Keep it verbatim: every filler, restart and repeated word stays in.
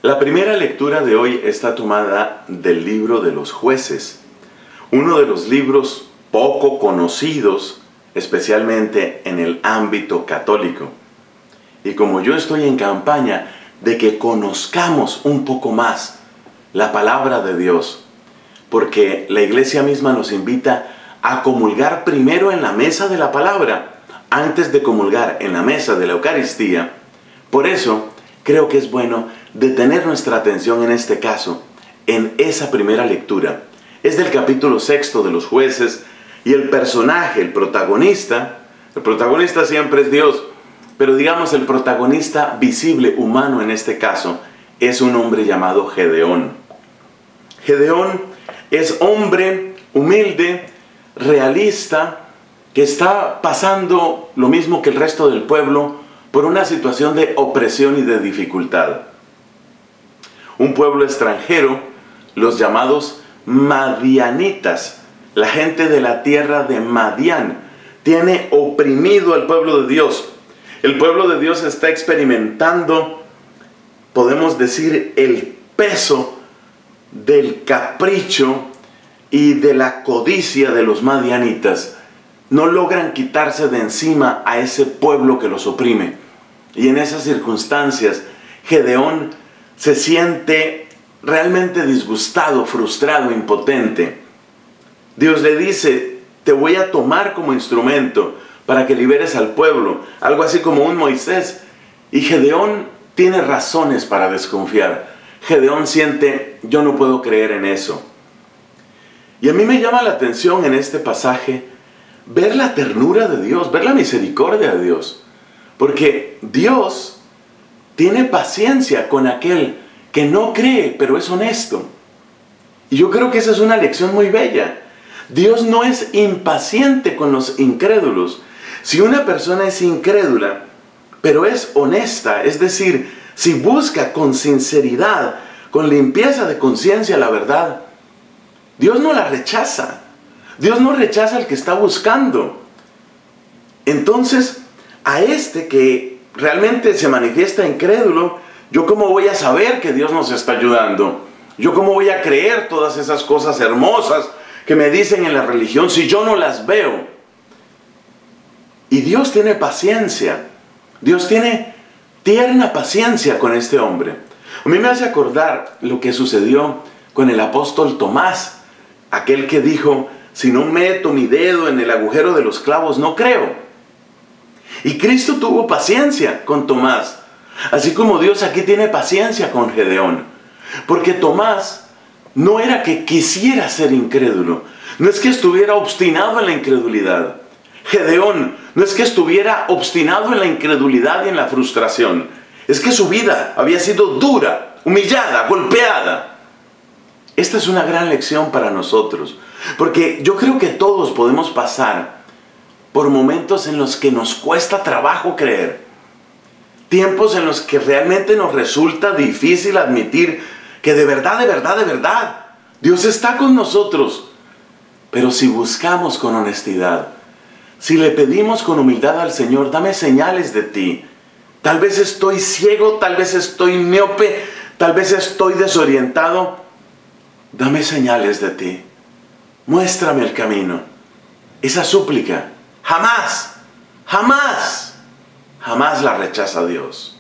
La primera lectura de hoy está tomada del libro de los Jueces, uno de los libros poco conocidos, especialmente en el ámbito católico. Y como yo estoy en campaña de que conozcamos un poco más la palabra de Dios, porque la iglesia misma nos invita a comulgar primero en la mesa de la palabra, antes de comulgar en la mesa de la Eucaristía. Por eso creo que es bueno detener nuestra atención en este caso, en esa primera lectura. Es del capítulo sexto de los Jueces, y el personaje, el protagonista, el protagonista siempre es Dios, pero digamos el protagonista visible, humano en este caso, es un hombre llamado Gedeón. Gedeón es hombre humilde, realista, que está pasando lo mismo que el resto del pueblo por una situación de opresión y de dificultad. Un pueblo extranjero, los llamados madianitas, la gente de la tierra de Madián, tiene oprimido al pueblo de Dios. El pueblo de Dios está experimentando, podemos decir, el peso del capricho y de la codicia de los madianitas. No logran quitarse de encima a ese pueblo que los oprime. Y en esas circunstancias, Gedeón se siente realmente disgustado, frustrado, impotente. Dios le dice: te voy a tomar como instrumento para que liberes al pueblo, algo así como un Moisés. Y Gedeón tiene razones para desconfiar. Gedeón siente: yo no puedo creer en eso. Y a mí me llama la atención en este pasaje ver la ternura de Dios, ver la misericordia de Dios. Porque Dios tiene paciencia con aquel que no cree, pero es honesto. Y yo creo que esa es una lección muy bella. Dios no es impaciente con los incrédulos. Si una persona es incrédula, pero es honesta, es decir, si busca con sinceridad, con limpieza de conciencia la verdad, Dios no la rechaza. Dios no rechaza al que está buscando. Entonces, a este que realmente se manifiesta incrédulo, ¿yo cómo voy a saber que Dios nos está ayudando? ¿Yo cómo voy a creer todas esas cosas hermosas que me dicen en la religión si yo no las veo? Y Dios tiene paciencia. Dios tiene tierna paciencia con este hombre. A mí me hace acordar lo que sucedió con el apóstol Tomás, aquel que dijo: si no meto mi dedo en el agujero de los clavos, no creo. Y Cristo tuvo paciencia con Tomás, así como Dios aquí tiene paciencia con Gedeón. Porque Tomás no era que quisiera ser incrédulo, no es que estuviera obstinado en la incredulidad. Gedeón no es que estuviera obstinado en la incredulidad y en la frustración, es que su vida había sido dura, humillada, golpeada. Esta es una gran lección para nosotros, porque yo creo que todos podemos pasar por momentos en los que nos cuesta trabajo creer, tiempos en los que realmente nos resulta difícil admitir que de verdad, de verdad, de verdad, Dios está con nosotros. Pero si buscamos con honestidad, si le pedimos con humildad al Señor: dame señales de ti. Tal vez estoy ciego, tal vez estoy miope, tal vez estoy desorientado. Dame señales de ti. Muéstrame el camino. Esa súplica jamás, jamás, jamás la rechaza Dios.